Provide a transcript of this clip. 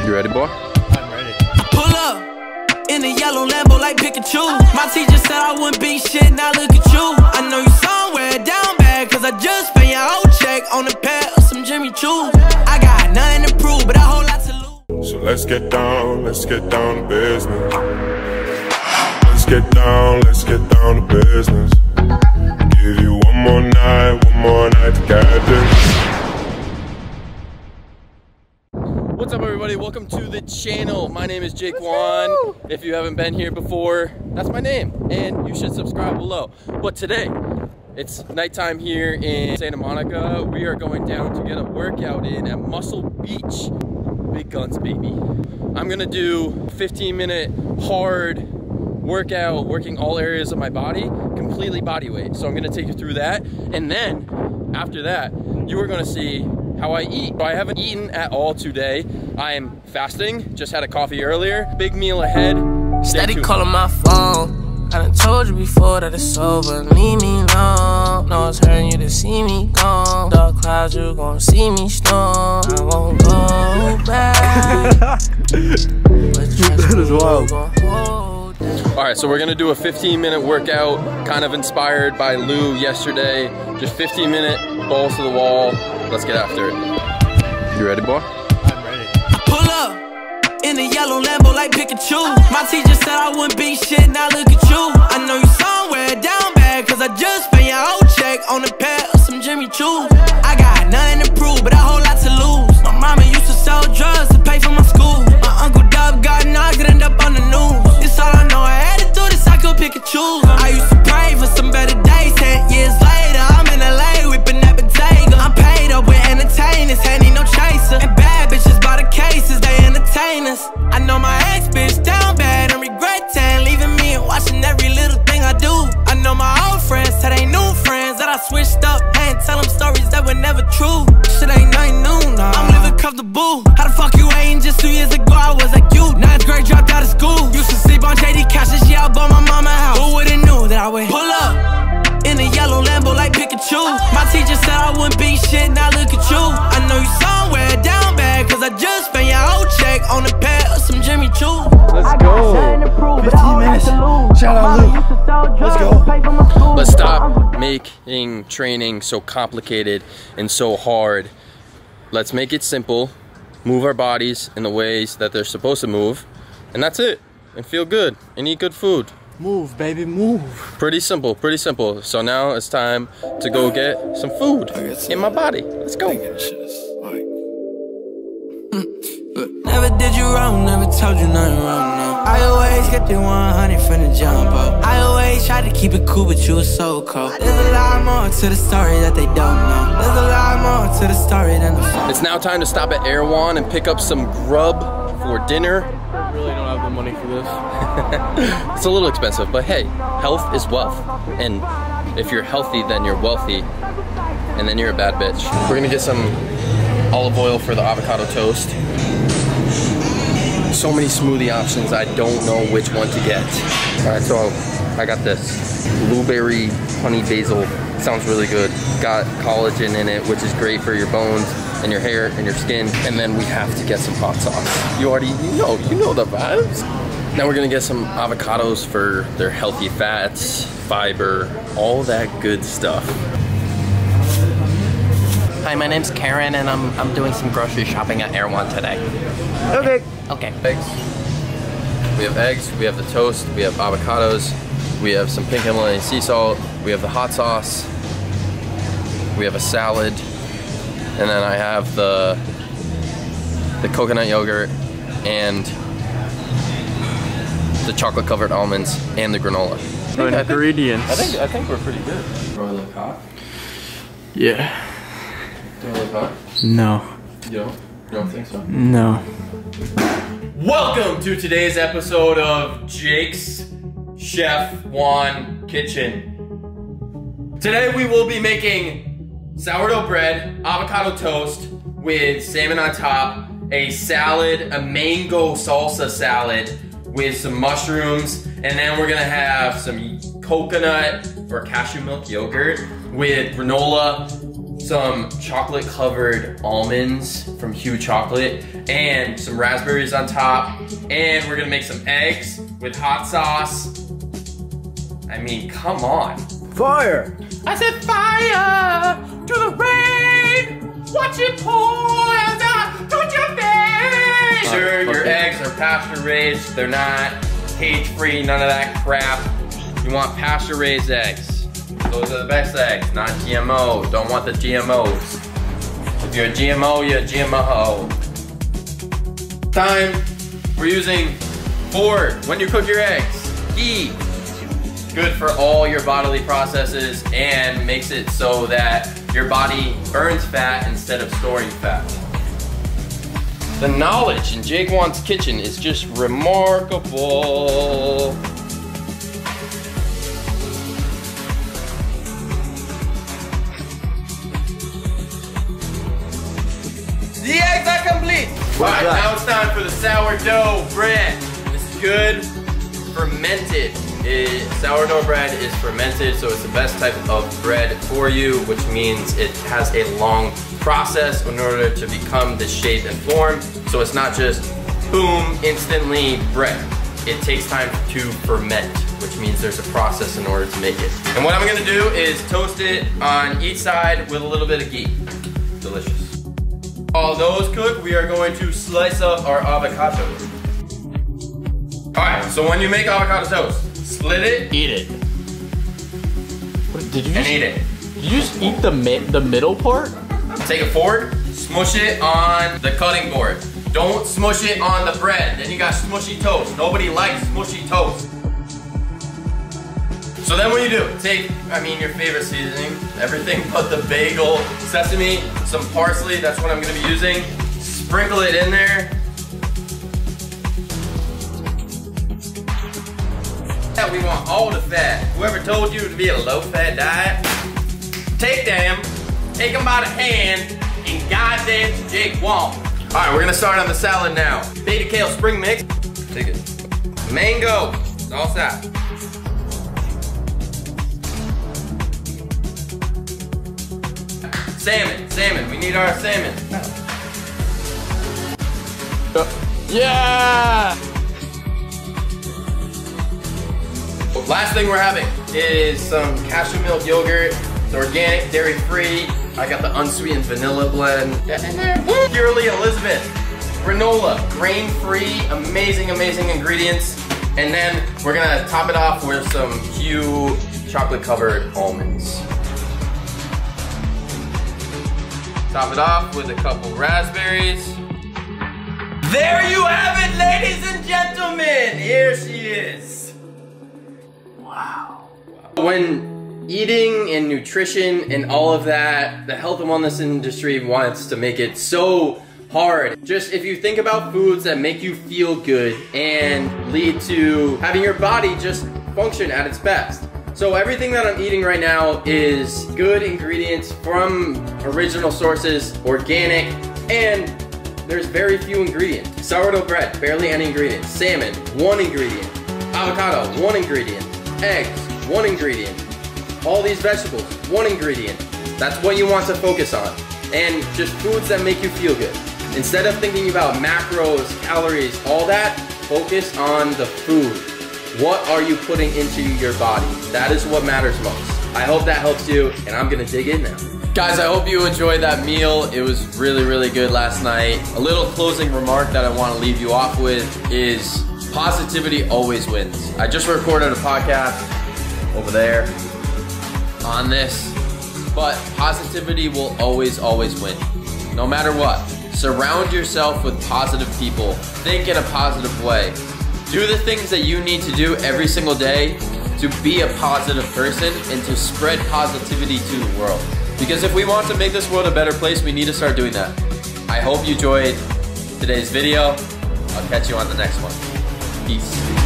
You ready, boy? I'm ready. Pull up in a yellow Lambo like Pikachu. My teacher said I wouldn't be shit, now look at you. I know you somewhere down bad, cause I just spent your whole check on a pair of some Jimmy Choos. I got nothing to prove, but a whole lot to lose. So let's get down to business. Let's get down to business. Give you one more night to get this. What's up, everybody? Welcome to the channel. My name is Jake Juan. If you haven't been here before, that's my name, and you should subscribe below. But today, it's nighttime here in Santa Monica. We are going down to get a workout in at Muscle Beach. Big guns, baby. I'm gonna do a 15-minute hard workout, working all areas of my body, completely body weight. So I'm gonna take you through that, and then after that, you are gonna see how I eat. I haven't eaten at all today. I am fasting, just had a coffee earlier. Big meal ahead. Steady calling my phone. I done told you before that it's over, leave me alone. No, it's hurting you to see me gone. Dark clouds, you gon' see me storm. I won't go back. That is wild. Alright, so we're gonna do a 15-minute workout, kind of inspired by Lou yesterday. Just 15-minute balls to the wall. Let's get after it. You ready, boy? I'm ready. Pull up in a yellow Lambo like Pikachu. My teacher said I wouldn't be shit, now look at you. I know you somewhere down bad, cause I just spent your whole check on a pair of some Jimmy Choos. I got nothing to prove, but a whole lot to lose. My mama used to sell drugs to pay for my school. My uncle Dub got knocked and ended up on the news. It's all I know, I had to do this, I could pick and choose. I used to pray for some better days. 10 years later, I'm in LA whipping that Bottega. I'm paid up with entertainers, ain't need no chaser. And bad bitches by the cases, they entertain us. I know my ex bitch down bad and regretting leaving me and watching every little thing I do. I know my old friends tell they new friends that I switched up and tell them stories that were never true. Shit ain't nothing new, nah. I'm living comfortable. How the fuck you ain't just 2 years ago? I was like you, 9th grade, dropped out of school. Used to sleep on JD couches, yeah, I bought my mama house. Who would've knew that I would pull up in a yellow Lambo like Pikachu. My teacher said I wouldn't be shit, now look at you. I know you somewhere down bad, cause I just spent your whole check on a pair of some Jimmy Choos. Let's go. 15 minutes. Shout out Lou. Let's go. Let's stop making training so complicated and so hard. Let's make it simple, move our bodies in the ways that they're supposed to move, and that's it. And feel good and eat good food. Move, baby, move. Pretty simple, pretty simple. So now it's time to go get some food in my body. Let's go. Never did you wrong, never told you nothing wrong, no. I always kept it 100 from the jump up. I always tried to keep it cool, but you were so cold. There's a lot more to the story that they don't know. There's a lot more to the story than the phone. It's now time to stop at Erewhon and pick up some grub for dinner. I really don't have the money for this. It's a little expensive, but hey, health is wealth. And if you're healthy, then you're wealthy. And then you're a bad bitch. We're gonna get some olive oil for the avocado toast. So many smoothie options, I don't know which one to get. All right, so I got this blueberry honey basil. Sounds really good. Got collagen in it, which is great for your bones and your hair and your skin. And then we have to get some hot sauce. You know the vibes. Now we're gonna get some avocados for their healthy fats, fiber, all that good stuff. Hi, my name's Karen, and I'm doing some grocery shopping at Erewhon today. Okay. Okay. Eggs. We have eggs, we have the toast, we have avocados, we have some pink Himalayan sea salt, we have the hot sauce, we have a salad, and then I have the coconut yogurt and the chocolate covered almonds and the granola. Ingredients. I think we're pretty good. Do I look hot? Yeah. Do I look hot? No. You don't think so? No. Welcome to today's episode of Jake's Chef Juan Kitchen. Today we will be making sourdough bread, avocado toast with salmon on top, a salad, a mango salsa salad with some mushrooms, and then we're gonna have some coconut or cashew milk yogurt with granola, some chocolate covered almonds from Hue Chocolate, and some raspberries on top. And we're gonna make some eggs with hot sauce. I mean, come on. Fire! I said fire to the rain. Watch it pour down to your face. Sure, your eggs are pasture raised. They're not cage free, none of that crap. You want pasture raised eggs. Those are the best eggs, not GMO. Don't want the GMOs. If you're a GMO, you're a GMO. Time, we're using Ford when you cook your eggs. Ghee. Good for all your bodily processes and makes it so that your body burns fat instead of storing fat. The knowledge in Jake Juan's kitchen is just remarkable. The eggs are complete. All right, now it's time for the sourdough bread. This is good, fermented. Sourdough bread is fermented, so it's the best type of bread for you, which means it has a long process in order to become the shape and form. So it's not just boom, instantly bread. It takes time to ferment, which means there's a process in order to make it. And what I'm gonna do is toast it on each side with a little bit of ghee. Delicious. While those cook, we are going to slice up our avocado. All right, so when you make avocado toast, split it, Eat it. What, did you and just eat it. Did you just eat the middle part? Take a fork, smush it on the cutting board. Don't smush it on the bread. Then you got smushy toast. Nobody likes smushy toast. So then what you do, take, your favorite seasoning, everything but the bagel, sesame, some parsley, that's what I'm gonna be using. Sprinkle it in there. We want all the fat. Whoever told you to be a low-fat diet, take them by the hand, and guide them to Jake Juan. All right, we're gonna start on the salad now. Beta kale spring mix. Take it. Mango, salsa. Salmon, we need our salmon. Yeah! Last thing we're having is some cashew milk yogurt. It's organic, dairy-free. I got the unsweetened vanilla blend. Purely Elizabeth. Granola, grain-free, amazing ingredients. And then we're gonna top it off with some Hue chocolate-covered almonds. Top it off with a couple raspberries. There you have it, ladies and gentlemen. Here she is. Wow. When eating and nutrition and all of that, the health and wellness industry wants to make it so hard. Just if you think about foods that make you feel good and lead to having your body just function at its best. So everything that I'm eating right now is good ingredients from original sources, organic, and there's very few ingredients. Sourdough bread, barely any ingredients. Salmon, 1 ingredient. Avocado, 1 ingredient. Eggs, 1 ingredient. All these vegetables, 1 ingredient. That's what you want to focus on. And just foods that make you feel good. Instead of thinking about macros, calories, all that, focus on the food. What are you putting into your body? That is what matters most. I hope that helps you, and I'm gonna dig in now. Guys, I hope you enjoyed that meal. It was really good last night. A little closing remark that I want to leave you off with is positivity always wins. I just recorded a podcast over there on this, but positivity will always win. No matter what. Surround yourself with positive people. Think in a positive way. Do the things that you need to do every single day to be a positive person and to spread positivity to the world. Because if we want to make this world a better place, we need to start doing that. I hope you enjoyed today's video. I'll catch you on the next one. Peace.